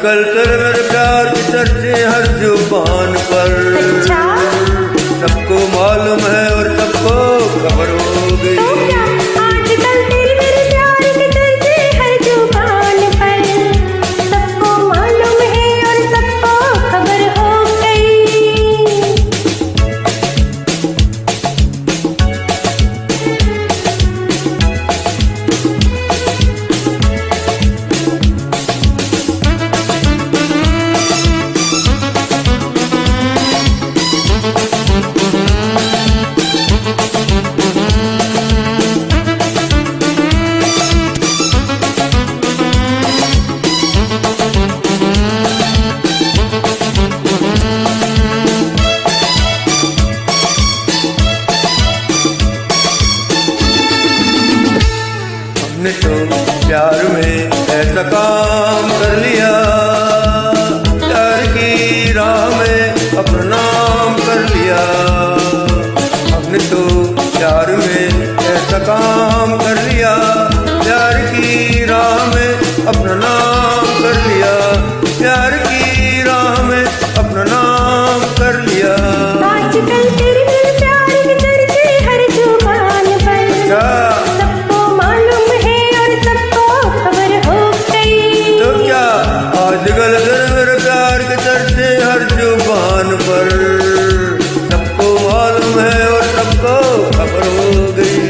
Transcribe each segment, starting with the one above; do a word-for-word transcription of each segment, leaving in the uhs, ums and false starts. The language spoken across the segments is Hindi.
आजकल तेरे मेरे प्यार के चर्चे हर जुबान पर। अच्छा? सबको मालूम है और सबको खबर हो गई। तो क्या आजकल तेरे मेरे प्यार के चर्चे हर जुबान पर, सबको मालूम है और सबको खबर हो गई। हमने तो प्यार में ऐसा काम कर लिया, प्यार की राह में अपना नाम कर लिया। हमने तो प्यार में ऐसा काम कर लिया, प्यार की राह में अपना नाम कर लिया, प्यार की राह में अपना नाम कर लिया। आजकल तेरे मेरे प्यार के चर्चे हर जुबान पर, सबको मालूम है और सबको खबर हो गई। तो क्या आजकल तेरे मेरे प्यार के चर्चे हर जुबान पर, सबको मालूम है और सबको खबर हो गई।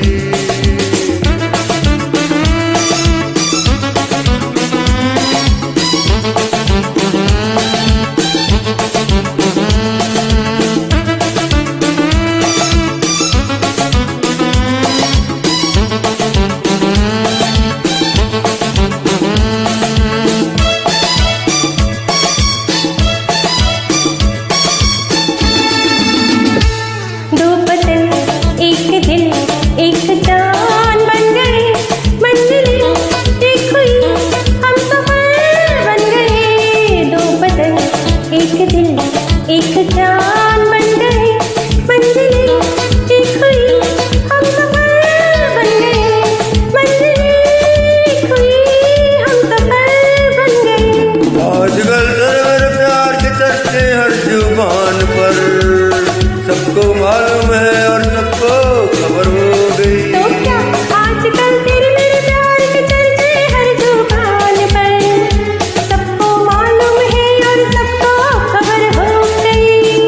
दो बदन एक दिल एक जान बन गए, मंजिलें एक हुई हम सफर बन गए। दो बदन एक दिल एक जान बन गए, मंजिलें एक हुई हम सफर बन गए, मंजिलें एक हुई हम सफर बन गए। आजकल तेरे मेरे प्यार के चर्चे हर जुबान पर, सबको मालूम है और सबको खबर हो गई। तो क्या आजकल तेरे मेरे प्यार के चर्चे हर जुबान पर, सबको मालूम है और सबको खबर हो गई।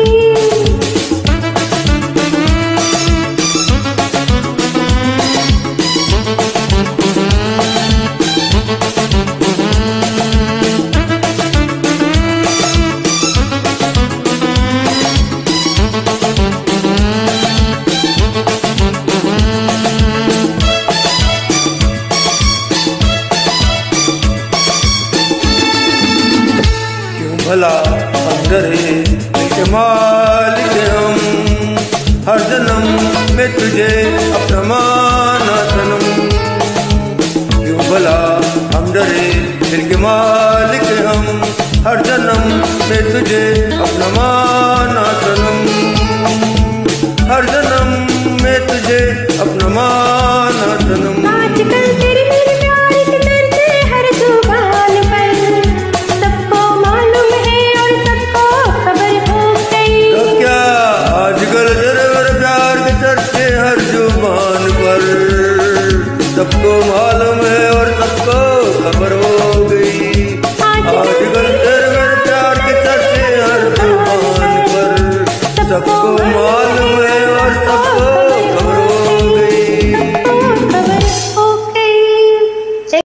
क्यों भला हम डरे के मालिक हम, हर जन्म में तुझे अपना माना सनम। क्यों भला हम डरे दिल के मालिक हम, हर जन्म में तुझे अपना माना सनम, हर जन्म में तुझे अपना माना सनम। आजकल तेरे मेरे प्यार के चर्चे हर जुबान पर, सबको मालूम है और सबको खबर हो गई। तो क्या आजकल तेरे मेरे प्यार के चर्चे हर जुबान पर, सबको मालूम है और सबको खबर हो गई। आजकल तेरे मेरे प्यार के चर्चे हर जुबान पर, सबको मालूम